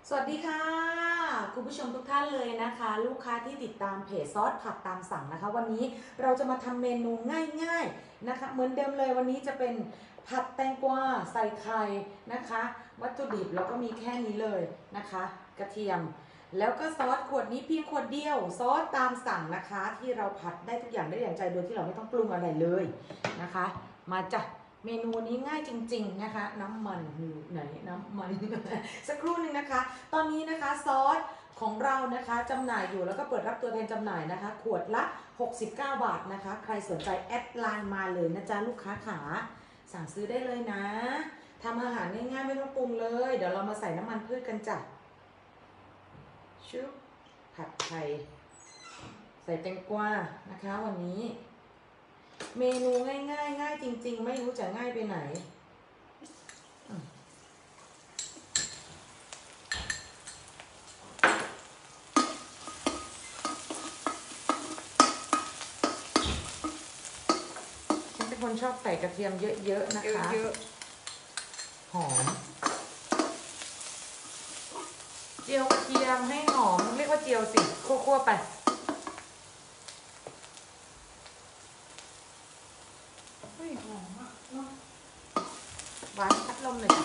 สวัสดีค่ะคุณผู้ชมทุกท่านเลยนะคะลูกค้าที่ติดตามเพจซอสผักตามสั่งนะคะวันนี้เราจะมาทำเมนูง่ายๆนะคะเหมือนเดิมเลยวันนี้จะเป็นผัดแตงกวาใส่ไข่นะคะวัตถุดิบเราก็มีแค่นี้เลยนะคะกระเทียมแล้วก็ซอสขวดนี้เพียงขวดเดียวซอสตามสั่งนะคะที่เราผัดได้ทุกอย่างได้อย่างใจโดยที่เราไม่ต้องปรุงอะไรเลยนะคะมาจ้ะเมนูนี้ง่ายจริงๆนะคะน้ำมันอยู่ไหนน้ำมัน สักครู่หนึ่งนะคะตอนนี้นะคะซอสของเรานะคะจำหน่ายอยู่แล้วก็เปิดรับตัวแทนจำหน่ายนะคะขวดละ69 บาทนะคะใครสนใจแอดไลน์มาเลยนะจ๊ะลูกค้าขาสั่งซื้อได้เลยนะทำอาหารง่ายๆไม่ต้องปรุงเลยเดี๋ยวเรามาใส่น้ำมันพืชกันจ้ะชุบผัดไทยใส่แตงกวานะคะวันนี้เมนูง่ายๆง่ายจริงๆไม่รู้จะง่ายไปไหนเป็นคนชอบใส่กระเทียมเยอะๆนะคะเยอะหอมเจียวกระเทียมให้หอมเรียกว่าเจียวสิคั่วๆไปเฮ้ยหอมอ่ะเนาะวางพัดลมเลยจ้ะ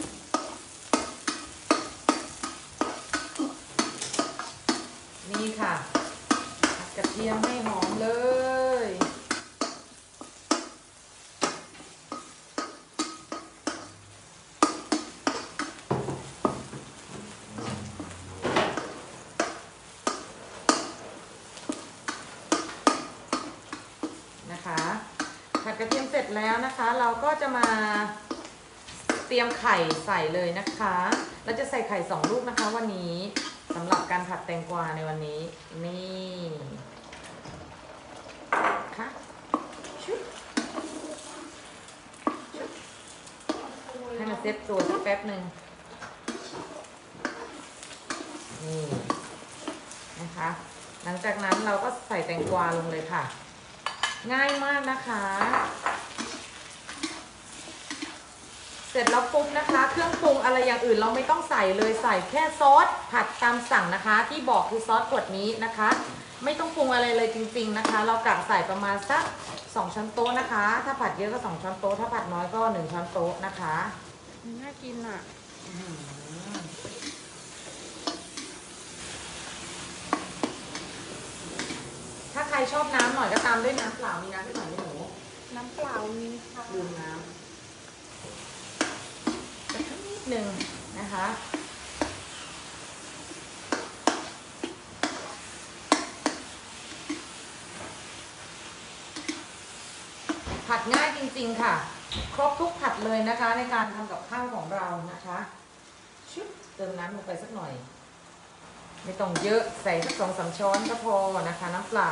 นี่ค่ะผัดกระเทียมให้หอมเลยนะคะผัดกระเทียมเสร็จแล้วนะคะเราก็จะมาเตรียมไข่ใส่เลยนะคะเราจะใส่ไข่2 ลูกนะคะวันนี้สำหรับการผัดแตงกวาในวันนี้นี่ค่ะชุบให้มันเซ็ตตัวสักแป๊บหนึ่งนี่นะคะหลังจากนั้นเราก็ใส่แตงกวาลงเลยค่ะง่ายมากนะคะเสร็จแล้วปุ๊บนะคะเครื่องปรุงอะไรอย่างอื่นเราไม่ต้องใส่เลยใส่แค่ซอสผัดตามสั่งนะคะที่บอกคือซอสขวดนี้นะคะไม่ต้องปรุงอะไรเลยจริงๆนะคะเรากะใส่ประมาณสัก2 ช้อนโต๊ะนะคะถ้าผัดเยอะก็2 ช้อนโต๊ะถ้าผัดน้อยก็1 ช้อนโต๊ะนะคะน่ากินอ่ะถ้าใครชอบน้ำหน่อยก็ตามด้วยน้ำเปล่ามีน้ำที่หน่อยไหมหนูน้ำเปล่ามีค่ะลืมน้ำสักนิดนึงนะคะผัดง่ายจริงๆค่ะครบทุกผัดเลยนะคะในการทำกับข้าวของเรานะคะชุบเติมน้ำลงไปสักหน่อยไม่ต้องเยอะใส่สัก2-3 ช้อนก็พอนะคะน้ำเปล่า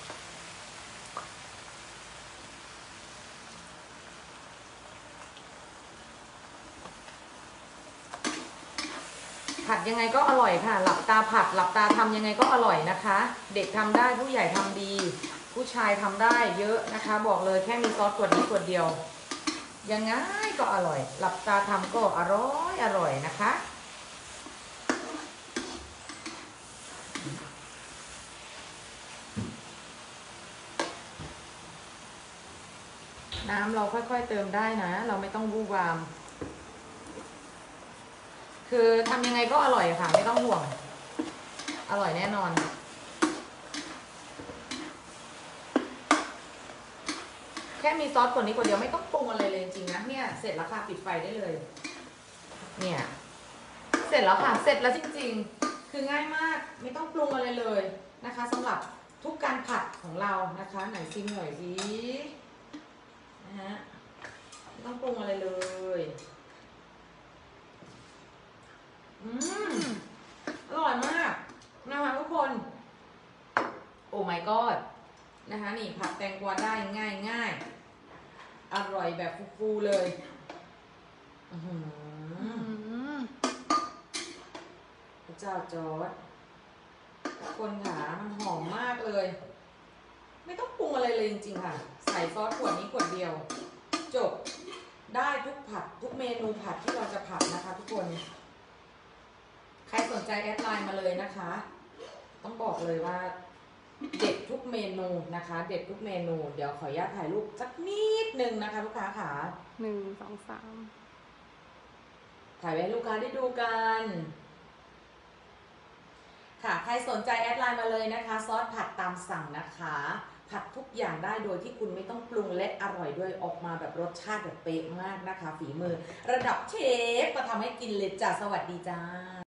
ผัดยังไงก็อร่อยค่ะหลับตาผัดหลับตาทำยังไงก็อร่อยนะคะเด็กทำได้ผู้ใหญ่ทำดีผู้ชายทำได้เยอะนะคะบอกเลยแค่มีซอสขวดนี้ขวดเดียวยังไงก็อร่อยหลับตาทำก็อร่อยนะคะน้ำเราค่อยๆเติมได้นะเราไม่ต้องวู่วามคือทำยังไงก็อร่อยค่ะไม่ต้องห่วงอร่อยแน่นอนแค่มีซอสตัวนี้ตัวเดียวไม่ต้องปรุงอะไรเลยจริงๆนะเนี่ยเสร็จแล้วค่ะปิดไฟได้เลยเนี่ยเสร็จแล้วค่ะเสร็จแล้วจริงๆคือง่ายมากไม่ต้องปรุงอะไรเลยนะคะสำหรับทุกการผัดของเรานะคะไหนชิมหน่อยสินะฮะไม่ต้องปรุงอะไรเลยอร่อยมากนะคะทุกคนโอ้ my god นะคะนี่ผัดแตงกวาได้ง่ายอร่อยแบบฟูๆเลยพระเจ้าจอร์จทุกคนค่ะมันหอมมากเลยไม่ต้องปรุงอะไรเลยจริงๆค่ะใส่ซอสขวดนี้ขวดเดียวจบได้ทุกผัดทุกเมนูผัดที่เราจะผัดนะคะทุกคนใครนใจแอดไลน์มาเลยนะคะ ต้องบอกเลยว่าเด็ดทุกเมนูนะคะ เด็ดทุกเมนูเดี๋ยวขออนุญาตถ่ายรูปสักนิดนึงนะคะลูกค้าค่ะ 1 2 3 ถ่ายไว้ให้ลูกค้าได้ดูกันค่ะใครสนใจแอดไลน์มาเลยนะคะซอสผัดตามสั่งนะคะผัดทุกอย่างได้โดยที่คุณไม่ต้องปรุงและอร่อยด้วยออกมาแบบรสชาติแบบเป๊ะมากนะคะฝีมือระดับเชฟมาทำให้กินเลยจ้าสวัสดีจ้า